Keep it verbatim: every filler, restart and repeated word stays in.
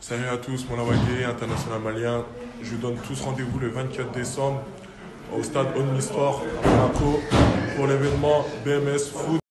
Salut à tous, mon Awagé, international malien. Je vous donne tous rendez-vous le vingt-quatre décembre au stade Omnisport à Monaco pour l'événement B M S Foot.